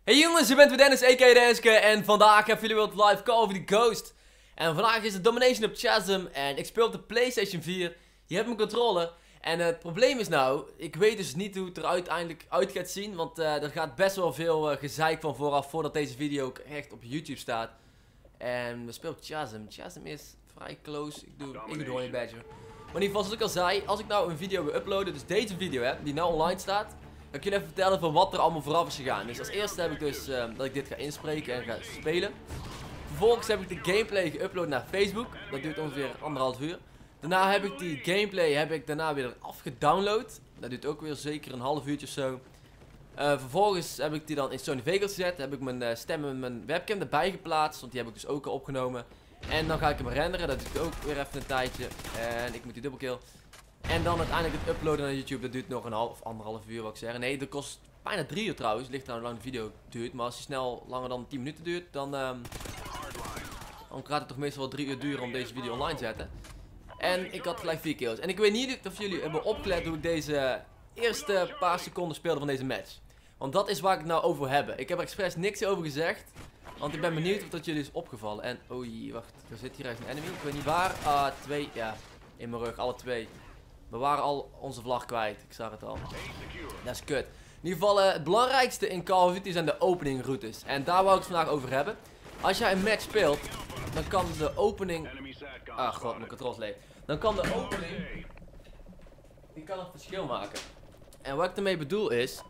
Hey jongens, ik ben Dennis, a.k.a. Denniske, en vandaag hebben jullie weer live Call of Duty Ghost. En vandaag is het Domination op Chasm en ik speel op de PlayStation 4. Je hebt mijn controller. En het probleem is nou, ik weet dus niet hoe het er uiteindelijk uit gaat zien. Want er gaat best wel veel gezeik van vooraf, voordat deze video ook echt op YouTube staat. En we spelen op Chasm. Chasm is vrij close, ik doe gewoon een badger. Maar in ieder geval, zoals ik al zei, als ik nou een video wil uploaden, dus deze video die nou online staat, dan kan ik je even vertellen van wat er allemaal vooraf is gegaan. Dus als eerste heb ik dus dat ik dit ga inspreken en ga spelen. Vervolgens heb ik de gameplay geüpload naar Facebook. Dat duurt ongeveer 1,5 uur. Daarna heb ik die gameplay daarna weer afgedownload. Dat duurt ook weer zeker een half uurtje of zo. Vervolgens heb ik die dan in Sony Vegas gezet. Heb ik mijn stem en mijn webcam erbij geplaatst. Want die heb ik dus ook al opgenomen. En dan ga ik hem renderen. Dat duurt ook weer even een tijdje. En ik moet die dubbelkill. En dan uiteindelijk het uploaden naar YouTube. Dat duurt nog een half of 1,5 uur, wat ik zeggen. Nee, dat kost bijna 3 uur trouwens. Ligt aan hoe lang de video duurt. Maar als die snel langer dan 10 minuten duurt, dan gaat het toch meestal wel 3 uur duren om deze video online te zetten. En ik had gelijk 4 kills. En ik weet niet of jullie hebben opgelet hoe ik deze eerste paar seconden speelde van deze match. Want dat is waar ik het nou over wil hebben. Ik heb er expres niks over gezegd. Want ik ben benieuwd of dat jullie is opgevallen. En, oei, wacht. Er zit hier ergens een enemy. Ik weet niet waar. Twee. Ja, in mijn rug. Alle twee. We waren al onze vlag kwijt. Ik zag het al. Dat is kut. In ieder geval, het belangrijkste in Call of Duty zijn de opening routes. En daar wou ik het vandaag over hebben. Als jij een match speelt, dan kan de opening... Ah, god, mijn controls leeg. Dan kan de opening... Die kan een verschil maken. En wat ik ermee bedoel is...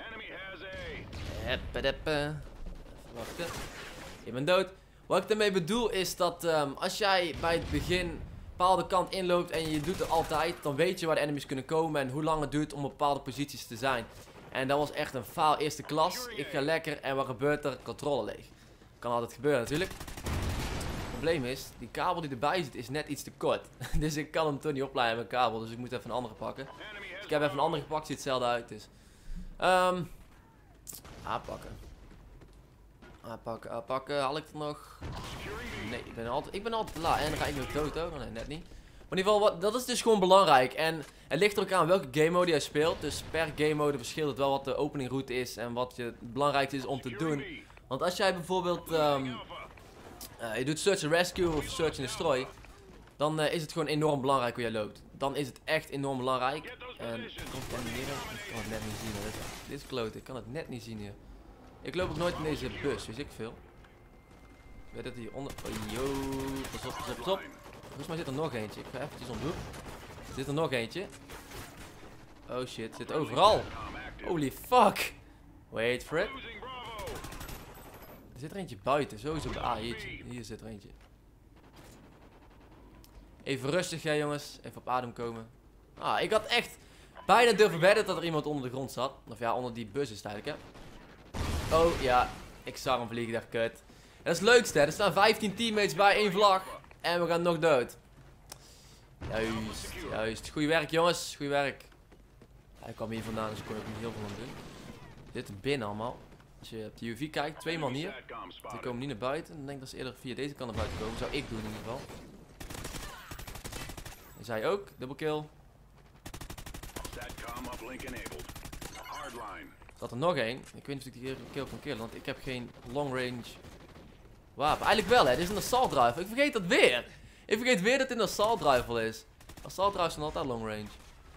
Even wachten. Je bent dood. Wat ik ermee bedoel is dat als jij bij het begin een bepaalde kant inloopt en je doet het altijd, dan weet je waar de enemies kunnen komen en hoe lang het duurt om op bepaalde posities te zijn. En dat was echt een faal eerste klas. Ik ga lekker en wat gebeurt er? Controle leeg. Kan altijd gebeuren natuurlijk. Het probleem is, die kabel die erbij zit is net iets te kort. Dus ik kan hem toch niet opladen met mijn kabel, dus ik moet even een andere pakken. Dus ik heb even een andere gepakt, ziet hetzelfde uit. Dus. Aanpakken. Aanpakken. Haal ik er nog? Nee, ik ben altijd te laat. En dan ga ik weer dood ook. Nee, net niet. Maar in ieder geval, dat is dus gewoon belangrijk. En het ligt er ook aan welke game mode jij speelt. Dus per game mode verschilt het wel wat de opening route is. En wat het belangrijkste is om te doen. Want als jij bijvoorbeeld je doet search and rescue of search and destroy, dan is het gewoon enorm belangrijk hoe jij loopt. Dan is het echt enorm belangrijk. En komt het hier? Ik kan het net niet zien. Dit is kloot. Ik kan het net niet zien hier. Ik loop ook nooit in deze bus, wist ik veel. Ik weet dat hieronder... Oh, yo, pas op, pas op, pas op. Volgens mij zit er nog eentje. Ik ga eventjes om de hoek. Er zit er nog eentje. Oh shit, zit overal. Holy fuck. Wait for it. Er zit er eentje buiten, sowieso. Ah, hier zit er eentje. Even rustig, hè jongens. Even op adem komen. Ah, ik had echt bijna durven wedden dat er iemand onder de grond zat. Of ja, onder die bus is het eigenlijk, hè. Oh ja, ik zag hem vliegen, daar kut. En dat is het leukste, hè. Er staan 15 teammates bij één vlag. En we gaan nog dood. Juist, juist. Goeie werk, jongens. Goeie werk. Hij kwam hier vandaan, dus ik kon ook niet heel veel aan doen. Dit is binnen allemaal. Als je op de UV kijkt, 2 man hier. Die komen niet naar buiten. Dan denk ik dat ze eerder via deze kant naar buiten komen. Zou ik doen in ieder geval. En zij ook. Double kill. Er zat er nog één. Ik weet niet of ik die kill kan killen, want ik heb geen long range wapen. Eigenlijk wel, hè. Dit is een assault rifle. Ik vergeet dat weer. Ik vergeet weer dat dit een assault rifle is. Assault rifles zijn altijd long range.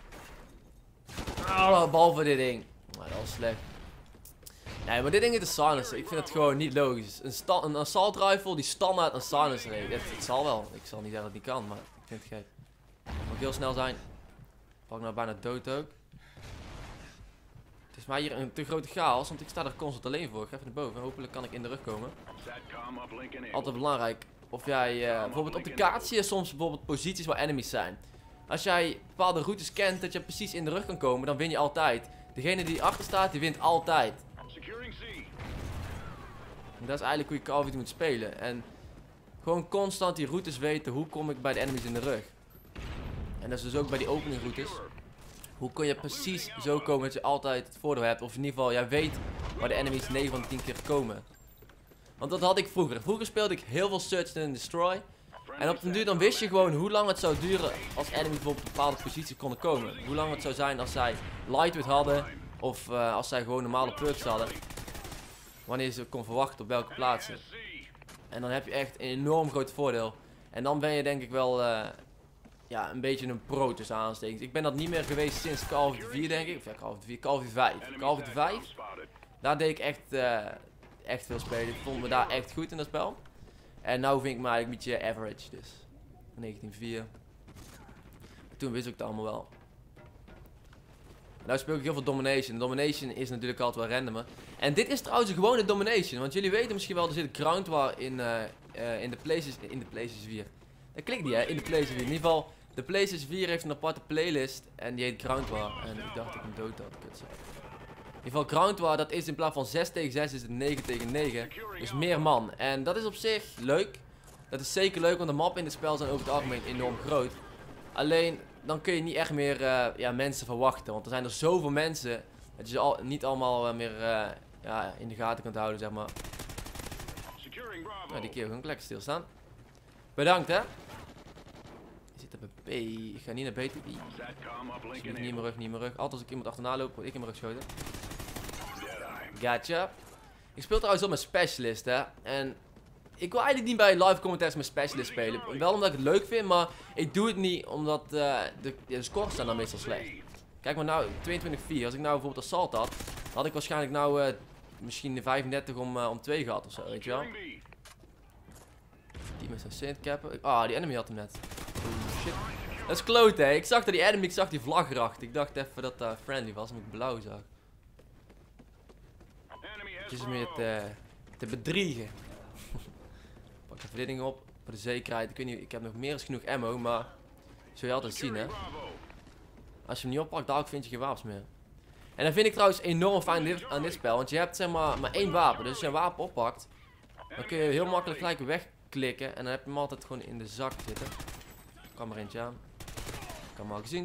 Oh, behalve dit ding. Maar dat was slecht. Nee, maar dit ding is een silencer. Ik vind het gewoon niet logisch. Een assault rifle die standaard een silencer heeft. Het zal wel. Ik zal niet zeggen dat het niet kan, maar ik vind het gek. Moet heel snel zijn. Pak nou bijna dood ook. Het is maar hier een te grote chaos, want ik sta er constant alleen voor. Ik ga even naar boven. Hopelijk kan ik in de rug komen. Altijd belangrijk. Of jij bijvoorbeeld op de kaart zie je soms bijvoorbeeld posities waar enemies zijn. Als jij bepaalde routes kent dat je precies in de rug kan komen, dan win je altijd. Degene die achter staat, die wint altijd. En dat is eigenlijk hoe je Call of Duty moet spelen. En gewoon constant die routes weten, hoe kom ik bij de enemies in de rug. En dat is dus ook bij die opening routes. Hoe kun je precies zo komen dat je altijd het voordeel hebt. Of in ieder geval, jij weet waar de enemies 9 van de 10 keer komen. Want dat had ik vroeger. Vroeger speelde ik heel veel Search and Destroy. En op den duur dan wist je gewoon hoe lang het zou duren als enemies bijvoorbeeld op bepaalde posities konden komen. Hoe lang het zou zijn als zij lightweight hadden. Of als zij gewoon normale perks hadden. wanneer je ze kon verwachten op welke plaatsen. En dan heb je echt een enorm groot voordeel. En dan ben je denk ik wel ja, een beetje een pro tussen aanstekens. Ik ben dat niet meer geweest sinds Call of Duty 4 denk ik. Of ja, Call of Duty 4, Call of Duty 5. Call of Duty 5, daar deed ik echt veel spelen. Ik vond me daar echt goed in dat spel. En nu vind ik me eigenlijk een beetje average dus. 1904. Toen wist ik het allemaal wel. Nou speel ik heel veel Domination. Domination is natuurlijk altijd wel randomen. En dit is trouwens een gewone Domination. Want jullie weten misschien wel, er zit Ground War in de PlayStation 4. Dat klinkt niet hè, in de PlayStation 4. In ieder geval, de PlayStation 4 heeft een aparte playlist. En die heet Ground War. En ik dacht dat ik hem dood had. Kut zo. In ieder geval Ground War, dat is in plaats van 6 tegen 6 is het 9 tegen 9. Dus meer man. En dat is op zich leuk. Dat is zeker leuk, want de mappen in het spel zijn over het algemeen enorm groot. Alleen, dan kun je niet echt meer ja, mensen verwachten. Want er zijn er zoveel mensen dat je ze niet allemaal meer ja, in de gaten kunt houden, zeg maar. Nou, die keer gewoon lekker stilstaan. Bedankt, hè. Je zit op een B. Ik ga niet naar B toe. Niet in mijn rug, niet in mijn rug. Altijd als ik iemand achterna loop, word ik in mijn rug geschoten. Gotcha. Ik speel trouwens op mijn specialist, hè. En ik wil eigenlijk niet bij live commentaries met specialist spelen. Wel omdat ik het leuk vind, maar ik doe het niet omdat de scores zijn dan meestal slecht. Kijk maar nou, 22-4. Als ik nou bijvoorbeeld assault had, had ik waarschijnlijk nou misschien 35 om 2 gehad ofzo, weet je wel. Die met zijn Saint cappen. Ah, die enemy had hem net. Oh shit. Dat is klote, hè. Ik zag dat die enemy, ik zag die vlag erachter. Ik dacht even dat dat friendly was, omdat ik blauw zag. Het is meer te bedriegen. Pak de verdediging op, voor de zekerheid. Ik weet niet, ik heb nog meer dan genoeg ammo, maar zul je altijd zien, hè. Als je hem niet oppakt, dadelijk vind je geen wapens meer. En dat vind ik trouwens enorm fijn aan dit spel, want je hebt zeg maar één wapen. Dus als je een wapen oppakt, dan kun je heel makkelijk gelijk wegklikken. En dan heb je hem altijd gewoon in de zak zitten. Er kan maar eentje aan. Ik kan hem al gezien.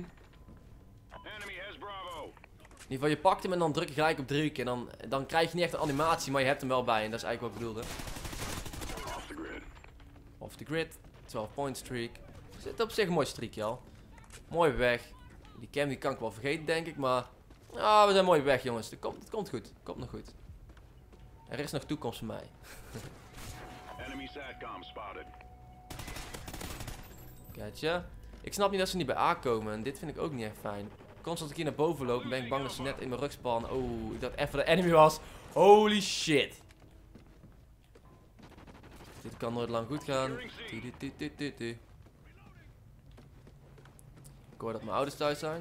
In ieder geval, je pakt hem en dan druk je gelijk op 3 keer. Dan krijg je niet echt een animatie, maar je hebt hem wel bij. En dat is eigenlijk wat ik bedoelde. Off the grid. 12 point streak. Zit op zich een mooi streakje al. Mooi weg. Die cam die kan ik wel vergeten denk ik, maar... Ah, we zijn mooi weg jongens. Het komt goed. Het komt nog goed. Er is nog toekomst voor mij. Gotcha. Ik snap niet dat ze niet bij A komen. En dit vind ik ook niet echt fijn. Constant als ik hier naar boven loop, ben ik bang dat ze net in mijn rug spannen. Oh, ik dacht even dat de enemy was. Holy shit. Dit kan nooit lang goed gaan. Ik hoor dat mijn ouders thuis zijn.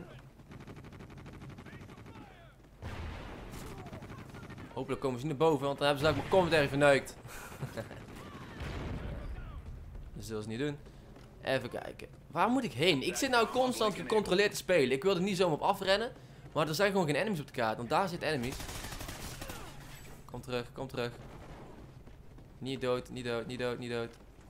Hopelijk komen ze niet naar boven, want dan hebben ze ook mijn commentary verneukt. Dat zullen ze niet doen. Even kijken. Waar moet ik heen? Ik zit nou constant gecontroleerd te spelen. Ik wil er niet zomaar op afrennen. Maar er zijn gewoon geen enemies op de kaart. Want daar zitten enemies. Kom terug, kom terug. Niet dood, niet dood, niet dood, niet dood.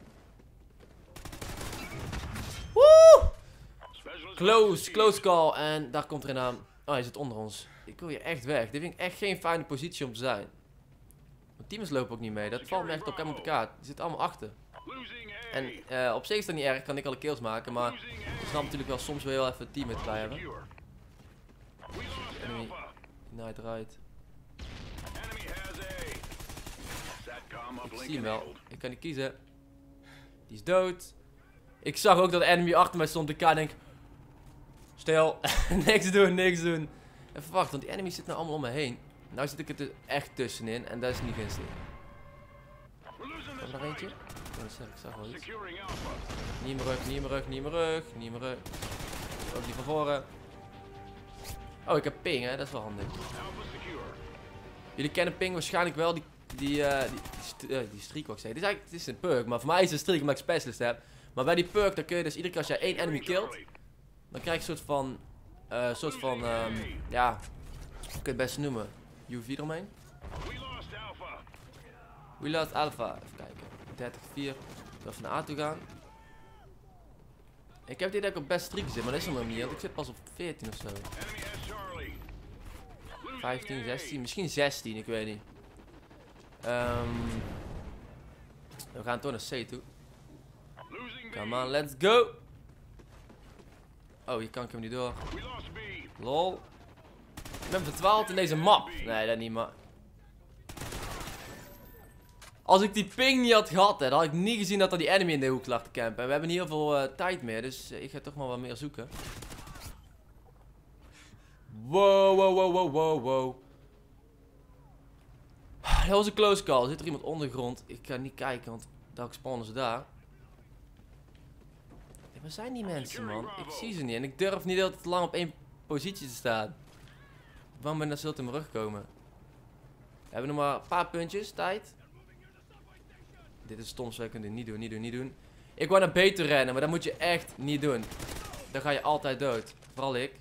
Woe! Close call. En daar komt er een aan. Oh, hij zit onder ons. Ik wil hier echt weg. Dit vind ik echt geen fijne positie om te zijn. Mijn teamers lopen ook niet mee. Dat valt me echt op hem op de kaart. Die zitten allemaal achter. En op zich is dat niet erg. Kan ik alle kills maken. Maar ik snap natuurlijk wel soms wel even een teammate bij hebben. Enemy. Night right. Ik zie hem wel. Ik kan niet kiezen. Die is dood. Ik zag ook dat de enemy achter mij stond. Ik denk... Stil. Niks doen, niks doen. Even wachten, want die enemies zitten nou allemaal om me heen. Nou zit ik er echt tussenin. En dat is niet gunstig. Komt er nog eentje? Ik zag wel iets. Niet in mijn rug, niet in mijn rug, niet in mijn rug. Niet in mijn rug. Ook die van voren. Oh, ik heb ping, hè. Dat is wel handig. Jullie kennen ping waarschijnlijk wel. Die streak wat ik zei. Het is een perk, maar voor mij is het een streak omdat ik specialist heb. Maar bij die perk, dan kun je dus iedere keer als jij één enemy killt, dan krijg je een soort van, ja, hoe kun je het best noemen? UV eromheen. We lost Alpha. Even kijken. 34. Ik wil even naar A toe gaan. Ik heb dit dat ik op best streak zit, maar dat is helemaal niet, want ik zit pas op 14 ofzo. 15, 16, misschien 16, ik weet niet. We gaan toch naar C toe. Come on, let's go! Oh, hier kan ik hem niet door. Lol. Ik ben verdwaald in deze map. Nee, dat niet, maar... Als ik die ping niet had gehad, hè, dan had ik niet gezien dat er die enemy in de hoek lag te campen. En we hebben niet heel veel tijd meer, dus ik ga toch maar wat meer zoeken. Wow, wow, wow, wow, wow, wow. Dat was een close call. Zit er iemand ondergrond? Ik ga niet kijken, want daar spawnen ze daar. Ja, waar zijn die mensen, man? Ik zie ze niet en ik durf niet altijd te lang op één positie te staan. Waarom ben ik zo te mijn rug komen? We hebben nog maar een paar puntjes, tijd. Dit is stom, wij kunnen dit niet doen. Ik wou naar B te rennen, maar dat moet je echt niet doen. Dan ga je altijd dood. Vooral ik.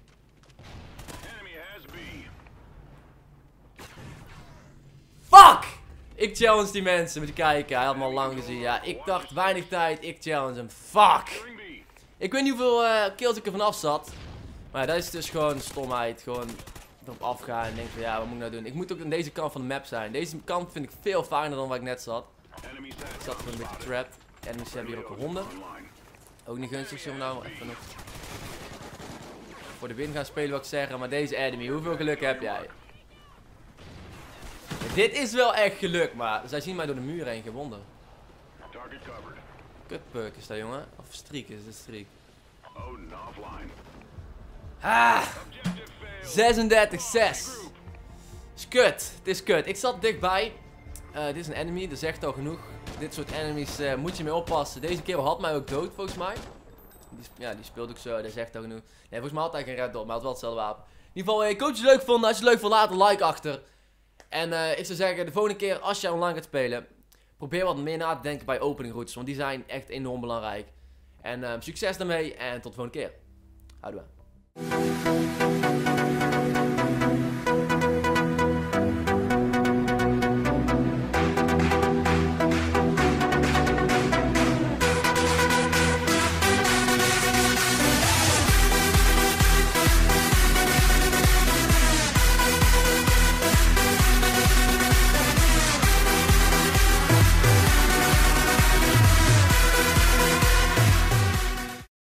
Fuck! Ik challenge die mensen, moet je kijken. Hij had me al lang gezien. Ja, ik dacht weinig tijd. Ik challenge hem. Fuck! Ik weet niet hoeveel kills ik er vanaf zat. Maar ja, dat is dus gewoon stomheid. Gewoon erop afgaan en denk van ja, wat moet ik nou doen? Ik moet ook aan deze kant van de map zijn. Deze kant vind ik veel fijner dan waar ik net zat. Ik zat gewoon een beetje trapped. Enemies hebben hier ook een ronde. Ook niet gunstig, zullen we nou even nog voor de win gaan spelen, wil ik zeggen. Maar deze enemy, hoeveel geluk heb jij? Ja, dit is wel echt geluk, maar zij zien mij door de muur heen gewonnen. Kutperk is dat, jongen. Of streak is het, streak. Ah! 36-6. Is kut. Het is kut. Ik zat dichtbij. Dit is een enemy, dat zegt al genoeg. Dit soort enemies moet je mee oppassen. Deze keer had mij ook dood, volgens mij. Die speelt ook zo, dat zegt al genoeg. Nee, volgens mij had hij geen red dot, maar het was wel hetzelfde wapen. In ieder geval, ik hoop dat je het leuk vond. Als je het leuk vond, laat een like achter. En ik zou zeggen, de volgende keer als je online gaat spelen, probeer wat meer na te denken bij opening routes. Want die zijn echt enorm belangrijk. En succes daarmee en tot de volgende keer. Houdoe.